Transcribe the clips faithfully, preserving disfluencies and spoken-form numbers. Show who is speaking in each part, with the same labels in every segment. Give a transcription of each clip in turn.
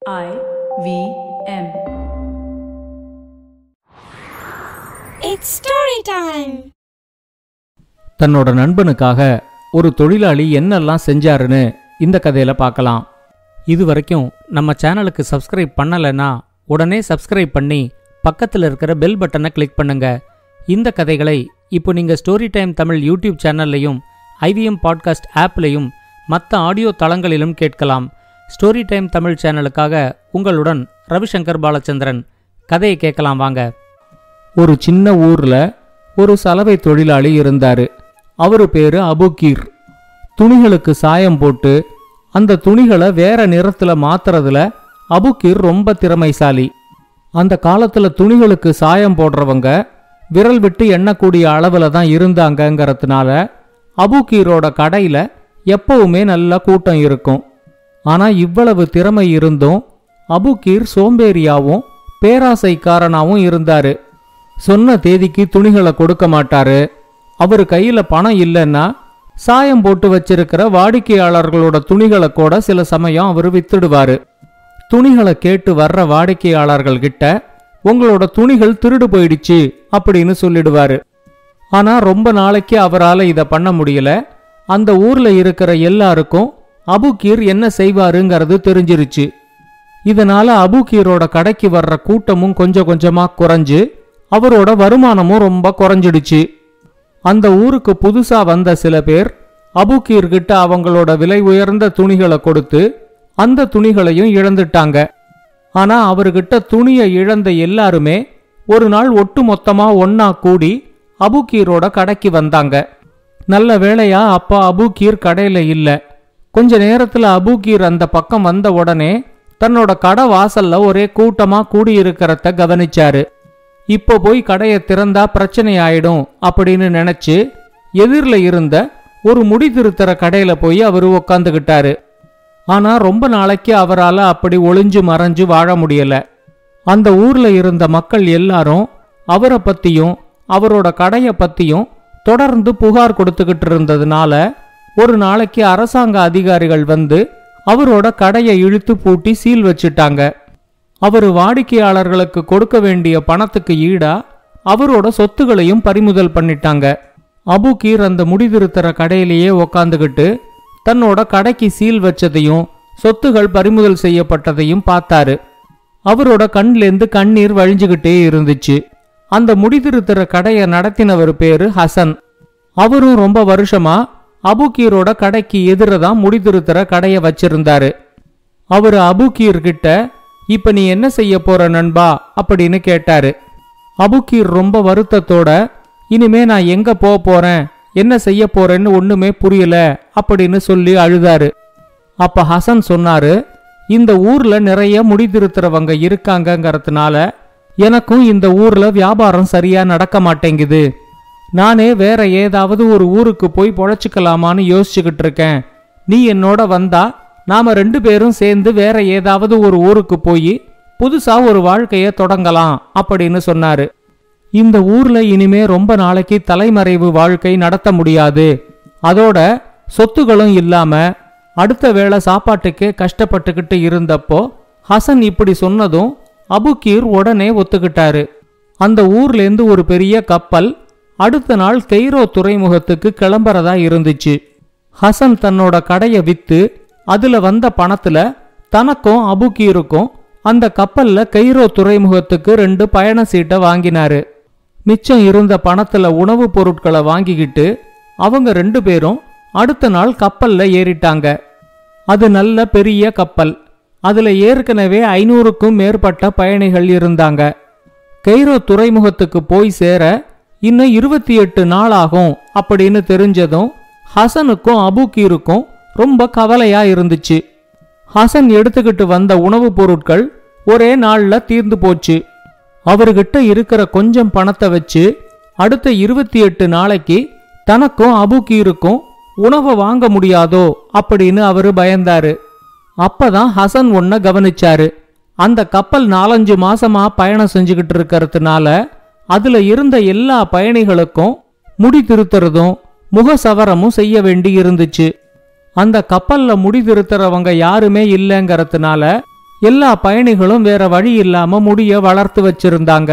Speaker 1: I V M.
Speaker 2: It's story time.
Speaker 3: தன்னோட நண்பனுக்காக ஒரு தொழிலாளி என்னெல்லாம் செஞ்சாருன்னு இந்த கதையில பார்க்கலாம். இது வரைக்கும் நம்ம சேனலுக்கு சப்ஸ்கிரைப் பண்ணலைன்னா உடனே சப்ஸ்கிரைப் பண்ணி பக்கத்தில் இருக்கிற பெல் பட்டனை கிளிக் பண்ணுங்க. இந்த கதைகளை இப்போ நீங்கள் ஸ்டோரி டைம் தமிழ் யூடியூப் சேனல்லையும் ஐவிஎம் பாட்காஸ்ட் ஆப்லையும் மற்ற ஆடியோ தளங்களிலும் கேட்கலாம். ஸ்டோரி டைம் தமிழ் சேனலுக்காக உங்களுடன் ரவிசங்கர் பாலச்சந்திரன். கதையை கேட்கலாம் வாங்க. ஒரு சின்ன ஊர்ல ஒரு சலவை தொழிலாளி இருந்தாரு. அவரு பேரு அபுகீர். துணிகளுக்கு சாயம் போட்டு அந்த துணிகளை வேற நிறத்துல மாத்துறதுல அபுகீர் ரொம்ப திறமைசாலி. அந்த காலத்துல துணிகளுக்கு சாயம் போடுறவங்க விரல் விட்டு எண்ணக்கூடிய அளவுல தான் இருந்தாங்கங்கிறதுனால அபுகீரோட கடையில எப்பவுமே நல்ல கூட்டம் இருக்கும். ஆனா இவ்வளவு திறமை இருந்தும் அபுகீர் சோம்பேறியாவும் பேராசைக்காரனாவும் இருந்தாரு. சொன்ன தேதிக்கு துணிகளை கொடுக்க மாட்டாரு. அவரு கையில பணம் இல்லைன்னா சாயம் போட்டு வச்சிருக்கிற வாடிக்கையாளர்களோட துணிகளை கூட சில சமயம் அவரு வித்துடுவாரு. துணிகளை கேட்டு வர்ற வாடிக்கையாளர்கள் கிட்ட உங்களோட துணிகள் திருடு போயிடுச்சு அப்படின்னு சொல்லிடுவாரு. ஆனா ரொம்ப நாளைக்கு அவரால் இதை பண்ண முடியல. அந்த ஊர்ல இருக்கிற எல்லாருக்கும் அபுகீர் என்ன செய்வாருங்கிறது தெரிஞ்சிருச்சு. இதனால அபுகீரோட கடைக்கு வர்ற கூட்டமும் கொஞ்சம் கொஞ்சமா குறைஞ்சு அவரோட வருமானமும் ரொம்ப குறைஞ்சிடுச்சு. அந்த ஊருக்கு புதுசா வந்த சில பேர் அபுகீர் கிட்ட அவங்களோட விலை உயர்ந்த துணிகளை கொடுத்து அந்த துணிகளையும் இழந்துட்டாங்க. ஆனா அவர்கிட்ட துணியை இழந்த எல்லாருமே ஒரு நாள் ஒட்டு மொத்தமா ஒன்னா கூடி அபுகீரோட கடைக்கு வந்தாங்க. நல்ல வேளையா அப்பா அபுகீர் கடையில இல்ல. கொஞ்ச நேரத்துல அபுகீர் அந்த பக்கம் வந்த உடனே தன்னோட கடை வாசல்ல ஒரே கூட்டமா கூடியிருக்கிறத கவனிச்சாரு. இப்போ போய் கடையை திறந்தா பிரச்சனை ஆயிடும் அப்படின்னு நினைச்சு எதிரில இருந்த ஒரு முடி திருத்தற கடையில போய் அவரு உக்காந்துகிட்டாரு. ஆனா ரொம்ப நாளைக்கு அவரால் அப்படி ஒளிஞ்சு மறைஞ்சு வாழ முடியல. அந்த ஊர்ல இருந்த மக்கள் எல்லாரும் அவரை பத்தியும் அவரோட கடைய பத்தியும் தொடர்ந்து புகார் கொடுத்துக்கிட்டு இருந்ததுனால ஒரு நாளைக்கு அரசாங்க அதிகாரிகள் வந்து அவரோட கடையை இழுத்து பூட்டி சீல் வச்சுட்டாங்க. அவரு வாடிக்கையாளர்களுக்கு கொடுக்க வேண்டிய பணத்துக்கு ஈடா அவரோட சொத்துகளையும் பறிமுதல் பண்ணிட்டாங்க. அபுகீர் அந்த முடிதிருத்தற கடையிலேயே உக்காந்துகிட்டு தன்னோட கடைக்கு சீல் வச்சதையும் சொத்துகள் பறிமுதல் செய்யப்பட்டதையும் பார்த்தாரு. அவரோட கண்லேருந்து கண்ணீர் வழிஞ்சுகிட்டே இருந்துச்சு. அந்த முடிதிருத்தற கடையை நடத்தினவர் பேரு ஹசன். அவரும் ரொம்ப வருஷமா அபுகீரோட கடைக்கு எதிரதான் முடிதிருத்தற கடையை வச்சிருந்தாரு. அவரு அபுகீர் கிட்ட இப்ப நீ என்ன செய்ய போற நண்பா அப்படின்னு கேட்டாரு. அபுகீர் ரொம்ப வருத்தத்தோட இனிமே நான் எங்க போக போறேன் என்ன செய்ய போறேன்னு ஒண்ணுமே புரியல அப்படின்னு சொல்லி அழுதாரு. அப்ப ஹசன் சொன்னாரு, இந்த ஊர்ல நிறைய முடிதிருத்துறவங்க இருக்காங்கங்கிறதுனால எனக்கும் இந்த ஊர்ல வியாபாரம் சரியா நடக்க மாட்டேங்குது. நானே வேற ஏதாவது ஒரு ஊருக்கு போய் பொழைச்சுக்கலாமான்னு யோசிச்சுக்கிட்டு இருக்கேன். நீ என்னோட வந்தா நாம ரெண்டு பேரும் சேர்ந்து வேற ஏதாவது ஒரு ஊருக்கு போய் புதுசா ஒரு வாழ்க்கைய தொடங்கலாம் அப்படின்னு சொன்னாரு. இந்த ஊர்ல இனிமே ரொம்ப நாளைக்கு தலைமறைவு வாழ்க்கை நடத்த முடியாது. அதோட சொத்துகளும் இல்லாம அடுத்த வேளை சாப்பாட்டுக்கே கஷ்டப்பட்டுக்கிட்டு இருந்தப்போ ஹசன் இப்படி சொன்னதும் அபுகீர் உடனே ஒத்துக்கிட்டாரு. அந்த ஊர்லேருந்து ஒரு பெரிய கப்பல் அடுத்த நாள் கெய்ரோ துறைமுகத்துக்கு கிளம்புறதா இருந்துச்சு. ஹசன் தன்னோட கடையை வித்து அதுல வந்த பணத்துல தனக்கும் அபுகீருக்கும் அந்த கப்பல்ல கெய்ரோ துறைமுகத்துக்கு ரெண்டு பயண சீட்டை வாங்கினாரு. மிச்சம் இருந்த பணத்துல உணவுப் பொருட்களை வாங்கிக்கிட்டு அவங்க ரெண்டு பேரும் அடுத்த நாள் கப்பல்ல ஏறிட்டாங்க. அது நல்ல பெரிய கப்பல். அதுல ஏற்கனவே ஐநூறுக்கும் மேற்பட்ட பயணிகள் இருந்தாங்க. கெய்ரோ துறைமுகத்துக்கு போய் சேர இன்னும் இருபத்தி எட்டு நாள் ஆகும் அப்படின்னு தெரிஞ்சதும் ஹசனுக்கும் அபுகீருக்கும் ரொம்ப கவலையா இருந்துச்சு. ஹசன் எடுத்துக்கிட்டு வந்த உணவுப் பொருட்கள் ஒரே நாள்ல தீர்ந்து போச்சு. அவர்கிட்ட இருக்கிற கொஞ்சம் பணத்தை வச்சு அடுத்த இருபத்தி எட்டு நாளைக்கு தனக்கும் அபுகீருக்கும் உணவை வாங்க முடியாதோ அப்படின்னு அவரு பயந்தாரு. அப்பதான் ஹசன் ஒன்ன கவனிச்சாரு. அந்த கப்பல் நாலஞ்சு மாசமா பயணம் செஞ்சுக்கிட்டு இருக்கிறதுனால அதுல இருந்த எல்லா பயணிகளுக்கும் முடி திருத்துறதும் முகசவரமும் செய்ய வேண்டி இருந்துச்சு. அந்த கப்பல்ல முடி திருத்துறவங்க யாருமே இல்லைங்கிறதுனால எல்லா பயணிகளும் வேற வழி இல்லாம முடிய வளர்த்து வச்சிருந்தாங்க.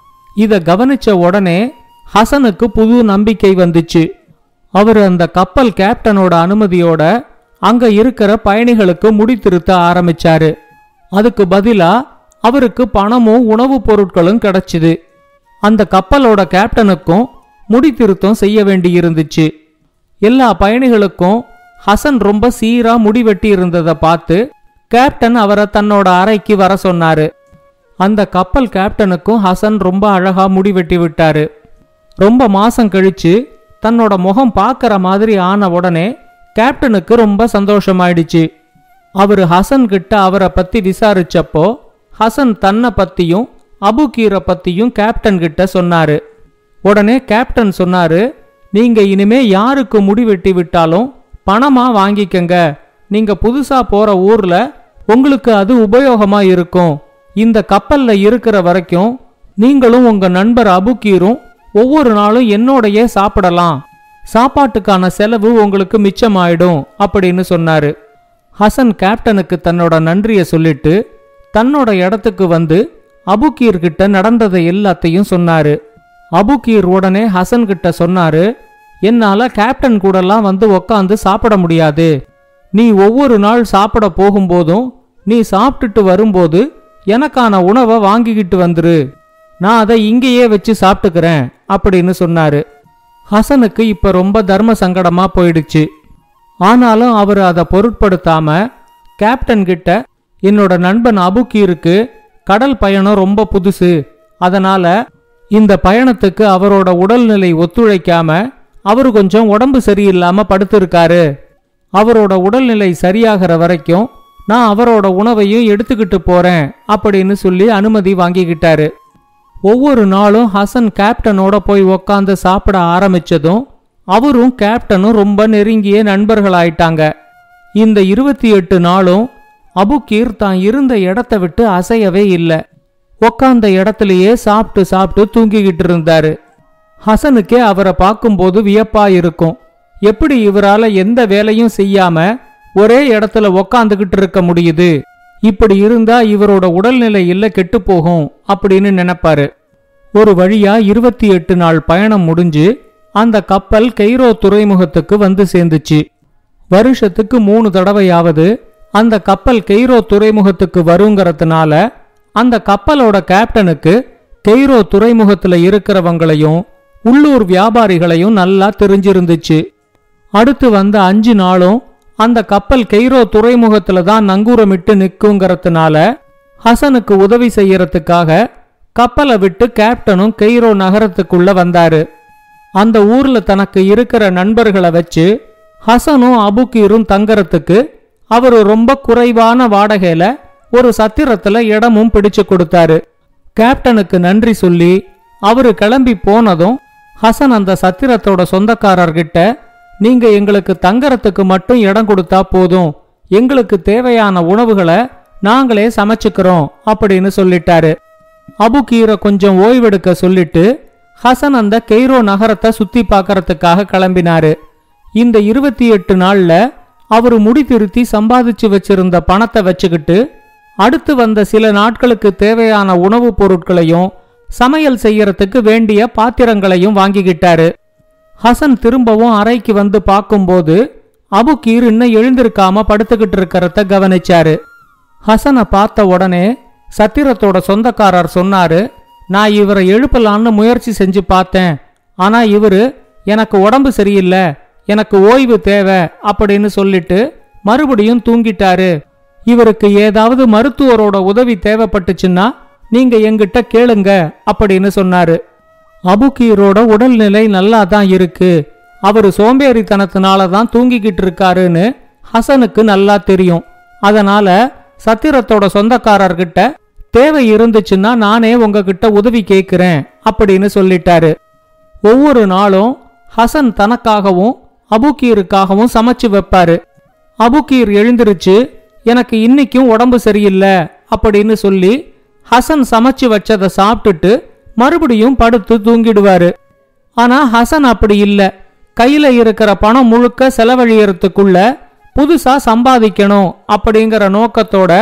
Speaker 3: இத கவனிச்ச உடனே ஹசனுக்கு புது நம்பிக்கை வந்துச்சு. அவர் அந்த கப்பல் கேப்டனோட அனுமதியோட அங்க இருக்கிற பயணிகளுக்கு முடி திருத்த ஆரம்பிச்சாரு. அதுக்கு பதிலா அவருக்கு பணமும் உணவுப் பொருட்களும் கிடைச்சுது. அந்த கப்பலோட கேப்டனுக்கும் முடி திருத்தம் செய்ய வேண்டி இருந்துச்சு. எல்லா பயணிகளுக்கும் ஹசன் ரொம்ப சீரா முடி வெட்டி இருந்ததை பார்த்து கேப்டன் அவரை தன்னோட அறைக்கு வர சொன்னாரு. அந்த கப்பல் கேப்டனுக்கும் ஹசன் ரொம்ப அழகா முடி வெட்டி விட்டாரு. ரொம்ப மாசம் கழிச்சு தன்னோட முகம் பார்க்கற மாதிரி ஆன உடனே கேப்டனுக்கு ரொம்ப சந்தோஷமாயிடுச்சு. அவரு ஹசன் கிட்ட அவரை பத்தி விசாரிச்சப்போ ஹசன் தன்னை பத்தியும் அபுகீரை பத்தியும் கேப்டன் கிட்ட சொன்னாரு. உடனே கேப்டன் சொன்னாரு, நீங்க இனிமே யாருக்கு முடி வெட்டி விட்டாலும் பணமா வாங்கிக்கங்க. நீங்க புதுசா போற ஊர்ல உங்களுக்கு அது உபயோகமா இருக்கும். இந்த கப்பல்ல இருக்கிற வரைக்கும் நீங்களும் உங்க நண்பர் அபுகீரும் ஒவ்வொரு நாளும் என்னோடையே சாப்பிடலாம். சாப்பாட்டுக்கான செலவு உங்களுக்கு மிச்சமாயிடும் அப்படின்னு சொன்னாரு. ஹசன் கேப்டனுக்கு தன்னோட நன்றியை சொல்லிட்டு தன்னோட இடத்துக்கு வந்து அபுகீர் கிட்ட நடந்ததை எல்லாத்தையும் சொன்னாரு. அபுகீர் உடனே ஹசன் கிட்ட சொன்னாரு, என்னால கேப்டன் கூடலாம் வந்து உக்காந்து சாப்பிட முடியாது. நீ ஒவ்வொரு நாள் சாப்பிட போகும்போதும் நீ சாப்பிட்டுட்டு வரும்போது எனக்கான உணவை வாங்கிக்கிட்டு வந்துரு. நான் அதை இங்கேயே வச்சு சாப்பிட்டுக்கிறேன் அப்படின்னு சொன்னாரு. ஹசனுக்கு இப்ப ரொம்ப தர்ம சங்கடமா போயிடுச்சு. ஆனாலும் அவர் அதை பொருட்படுத்தாம கேப்டன் கிட்ட, என்னோட நண்பன் அபுகீருக்கு கடல் பயணம் ரொம்ப புதுசு, அதனால இந்த பயணத்துக்கு அவரோட உடல்நிலை ஒத்துழைக்காம அவரு கொஞ்சம் உடம்பு சரியில்லாம படுத்திருக்காரு. அவரோட உடல்நிலை சரியாகிற வரைக்கும் நான் அவரோட உணவையும் எடுத்துக்கிட்டு போறேன் அப்படின்னு சொல்லி அனுமதி வாங்கிக்கிட்டாரு. ஒவ்வொரு நாளும் ஹசன் கேப்டனோட போய் உக்காந்து சாப்பிட ஆரம்பிச்சதும் அவரும் கேப்டனும் ரொம்ப நெருங்கிய நண்பர்களாயிட்டாங்க. இந்த இருபத்தி எட்டு நாளும் அபுகீர் தான் இருந்த இடத்த விட்டு அசையவே இல்லை. உக்காந்த இடத்துலயே சாப்பிட்டு சாப்பிட்டு தூங்கிக்கிட்டு இருந்தாரு. ஹசனுக்கே அவரை பார்க்கும்போது வியப்பா இருக்கும். எப்படி இவரால எந்த வேலையும் செய்யாம ஒரே இடத்துல உக்காந்துகிட்டு இருக்க முடியுது? இப்படி இருந்தா இவரோட உடல்நிலை இல்ல கெட்டு போகும் அப்படின்னு நினைப்பாரு. ஒரு வழியா இருபத்தி எட்டு நாள் பயணம் முடிஞ்சு அந்த கப்பல் கெய்ரோ துறைமுகத்துக்கு வந்து சேர்ந்துச்சு. வருஷத்துக்கு மூணு தடவையாவது அந்த கப்பல் கெய்ரோ துறைமுகத்துக்கு வருங்கிறதுனால அந்த கப்பலோட கேப்டனுக்கு கெய்ரோ துறைமுகத்துல இருக்கிறவங்களையும் உள்ளூர் வியாபாரிகளையும் நல்லா தெரிஞ்சிருந்துச்சு. அடுத்து வந்த அஞ்சு நாளும் அந்த கப்பல் கெய்ரோ துறைமுகத்துல தான் நங்கூரமிட்டு நிற்குங்கிறதுனால ஹசனுக்கு உதவி செய்யறதுக்காக கப்பலை விட்டு கேப்டனும் கெய்ரோ நகரத்துக்குள்ள வந்தாரு. அந்த ஊர்ல தனக்கு இருக்கிற நண்பர்களை வச்சு ஹசனும் அபுகீரும் தங்கறதுக்கு அவரு ரொம்ப குறைவான வாடகையில ஒரு சத்திரத்துல இடமும் பிடிச்சு கொடுத்தாரு. கேப்டனுக்கு நன்றி சொல்லி அவரு கிளம்பி போனதும் ஹசன் அந்த சத்திரத்தோட சொந்தக்காரர்கிட்ட, நீங்க எங்களுக்கு தங்கறதுக்கு மட்டும் இடம் கொடுத்தா போதும், எங்களுக்கு தேவையான உணவுகளை நாங்களே சமைச்சுக்கிறோம் அப்படின்னு சொல்லிட்டாரு. அபுகீரை கொஞ்சம் ஓய்வெடுக்க சொல்லிட்டு ஹசன் அந்த கெய்ரோ நகரத்தை சுத்தி பார்க்கறதுக்காக கிளம்பினாரு. இந்த இருபத்தி எட்டு நாள்ல அவரு முடி திருத்தி சம்பாதிச்சு வச்சிருந்த பணத்தை வச்சுக்கிட்டு அடுத்து வந்த சில நாட்களுக்கு தேவையான உணவுப் பொருட்களையும் சமையல் செய்யறதுக்கு வேண்டிய பாத்திரங்களையும் வாங்கிக்கிட்டாரு. ஹசன் திரும்பவும் அறைக்கு வந்து பார்க்கும்போது அபுகீர் இன்னும் எழுந்திருக்காம படுத்துக்கிட்டு இருக்கிறத கவனிச்சாரு. ஹசனை பார்த்த உடனே சத்திரத்தோட சொந்தக்காரர் சொன்னாரு, நான் இவரை எழுப்பலான்னு முயற்சி செஞ்சு பார்த்தேன். ஆனா இவரு எனக்கு உடம்பு சரியில்லை, எனக்கு ஓய்வு தேவை அப்படின்னு சொல்லிட்டு மறுபடியும் தூங்கிட்டாரு. இவருக்கு ஏதாவது மருத்துவரோட உதவி தேவைப்பட்டுச்சுன்னா நீங்க எங்கிட்ட கேளுங்க அப்படின்னு சொன்னாரு. அபுகீரோட உடல்நிலை நல்லா தான் இருக்கு, அவரு சோம்பேறித்தனத்தினால தான் தூங்கிக்கிட்டு இருக்காருன்னு ஹசனுக்கு நல்லா தெரியும். அதனால சத்திரத்தோட சொந்தக்காரர்கிட்ட தேவை இருந்துச்சுன்னா நானே உங்ககிட்ட உதவி கேட்கிறேன் அப்படின்னு சொல்லிட்டாரு. ஒவ்வொரு நாளும் ஹசன் தனக்காகவும் அபுகீருக்காகவும் சமைச்சு வைப்பாரு. அபுகீர் எழுந்திருச்சு, எனக்கு இன்னைக்கும் உடம்பு சரியில்லை அப்படின்னு சொல்லி ஹசன் சமைச்சு வச்சதை சாப்பிட்டுட்டு மறுபடியும் படுத்து தூங்கிடுவாரு. ஆனா ஹசன் அப்படி இல்ல. கையில இருக்கிற பணம் முழுக்க செலவழியறதுக்குள்ள புதுசா சம்பாதிக்கணும் அப்படிங்கிற நோக்கத்தோட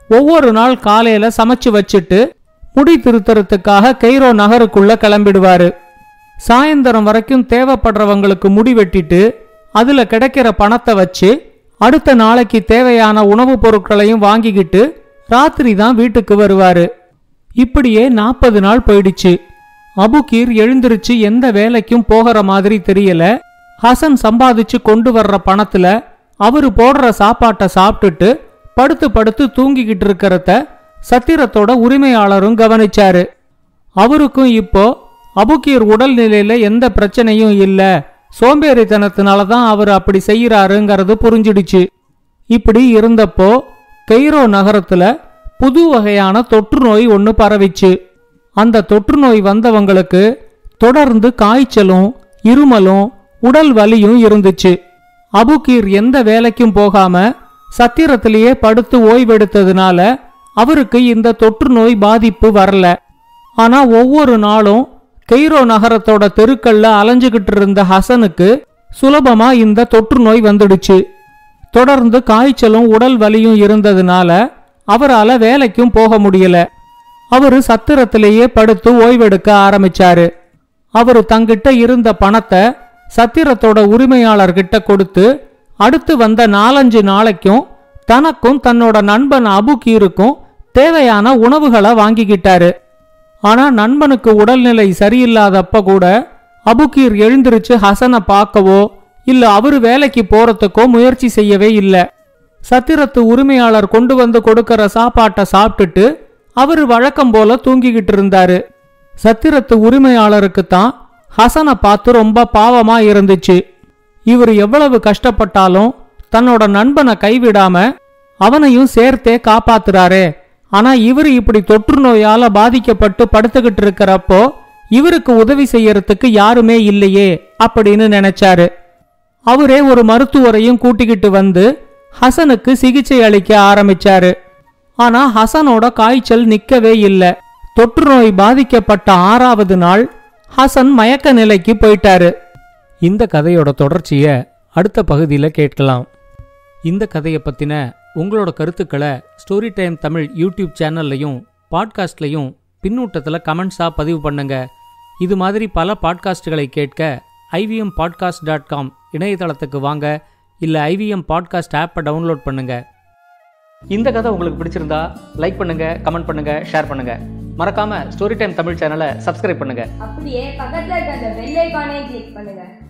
Speaker 3: ஒவ்வொரு நாள் காலையில சமைச்சு வச்சுட்டு முடி திருத்தறதுக்காக கெய்ரோ நகருக்குள்ள கிளம்பிடுவாரு. சாயந்தரம் வரைக்கும் தேவைப்படுறவங்களுக்கு முடி வெட்டிட்டு அதுல கிடைக்கிற பணத்தை வச்சு அடுத்த நாளைக்கு தேவையான உணவுப் பொருட்களையும் வாங்கிக்கிட்டு ராத்திரி தான் வீட்டுக்கு வருவாரு. இப்படியே நாற்பது நாள் போயிடுச்சு. அபுகீர் எழுந்திருச்சு எந்த வேலைக்கும் போகிற மாதிரி தெரியல. ஹசன் சம்பாதிச்சு கொண்டு வர்ற பணத்துல அவரு போடுற சாப்பாட்டை சாப்பிட்டுட்டு படுத்து படுத்து தூங்கிக்கிட்டு இருக்கிறத சத்திரத்தோட உரிமையாளரும் கவனிச்சாரு. அவருக்கும் இப்போ அபுகீர் உடல்நிலையில எந்த பிரச்சனையும் இல்ல, சோம்பேறித்தனத்தினாலதான் அவர் அப்படி செய்யறாருங்கிறது புரிஞ்சிடுச்சு. இப்படி இருந்தப்போ கெய்ரோ நகரத்துல புது வகையான தொற்று நோய் ஒன்னு பரவிச்சு. அந்த தொற்று நோய் வந்தவங்களுக்கு தொடர்ந்து காய்ச்சலும் இருமலும் உடல் வலியும் இருந்துச்சு. அபுகீர் எந்த வேலைக்கும் போகாம சத்திரத்திலேயே படுத்து ஓய்வெடுத்ததுனால அவருக்கு இந்த தொற்று நோய் பாதிப்பு வரல. ஆனா ஒவ்வொரு நாளும் கெய்ரோ நகரத்தோட தெருக்கள்ல அலைஞ்சுகிட்டு இருந்த ஹசனுக்கு சுலபமா இந்த தொற்று நோய் வந்துடுச்சு. தொடர்ந்து காய்ச்சலும் உடல் வலியும் இருந்ததுனால அவரால வேலைக்கும் போக முடியல. அவரு சத்திரத்திலேயே படுத்து ஓய்வெடுக்க ஆரம்பிச்சாரு. அவரு தங்கிட்ட இருந்த பணத்தை சத்திரத்தோட உரிமையாளர்கிட்ட கொடுத்து அடுத்து வந்த நாலஞ்சு நாளைக்கும் தனக்கும் தன்னோட நண்பன் அபுகீருக்கும் தேவையான உணவுகளை வாங்கிக்கிட்டாரு. ஆனா நண்பனுக்கு உடல்நிலை சரியில்லாதப்ப கூட அபுகீர் எழுந்திருச்சு ஹசனை பார்க்கவோ இல்ல அவரு வேலைக்கு போறதுக்கோ முயற்சி செய்யவே இல்ல. சத்திரத்து உரிமையாளர் கொண்டு வந்து கொடுக்கற சாப்பாட்டை சாப்பிட்டுட்டு அவரு வழக்கம் போல தூங்கிக்கிட்டு இருந்தாரு. சத்திரத்து உரிமையாளருக்கு தான் ஹசனை பார்த்து ரொம்ப பாவமா இருந்துச்சு. இவர் எவ்வளவு கஷ்டப்பட்டாலும் தன்னோட நண்பனை கைவிடாம அவனையும் சேர்த்தே காப்பாத்துறாரே, ஆனா இவரு இப்படி தொற்று நோயால பாதிக்கப்பட்டு படுத்துக்கிட்டு இருக்கிறப்போ இவருக்கு உதவி செய்யறதுக்கு யாருமே இல்லையே அப்படின்னு நினைச்சாரு. அவரே ஒரு மருத்துவரையும் கூட்டிக்கிட்டு வந்து ஹசனுக்கு சிகிச்சை அளிக்க ஆரம்பிச்சாரு. ஆனா ஹசனோட காய்ச்சல் நிக்கவே இல்ல. தொற்று நோய் பாதிக்கப்பட்ட ஆறாவது நாள் ஹசன் மயக்க நிலைக்கு போயிட்டாரு. இந்த கதையோட தொடர்ச்சிய அடுத்த பகுதியில் கேட்கலாம். இந்த கதையை பத்தின உங்களோட கருத்துக்களை ஸ்டோரி டைம் தமிழ் யூடியூப் சேனல்லையும் பாட்காஸ்ட்லையும் பின்னூட்டத்தில் கமெண்ட்ஸாக பதிவு பண்ணுங்க. இது மாதிரி பல பாட்காஸ்டுகளை கேட்க ஐவிஎம் பாட்காஸ்ட் டாட் காம் இணையதளத்துக்கு வாங்க, இல்லை ஐவிஎம் பாட்காஸ்ட் ஆப்பை டவுன்லோட் பண்ணுங்க. இந்த கதை உங்களுக்கு பிடிச்சிருந்தா லைக் பண்ணுங்க, கமெண்ட் பண்ணுங்க, ஷேர் பண்ணுங்க. மறக்காம ஸ்டோரி டைம் தமிழ் சேனலை சப்ஸ்கிரைப் பண்ணுங்க.
Speaker 4: அப்படியே பக்கத்துல இருக்க அந்த பெல் ஐகானை கிளிக் பண்ணுங்க.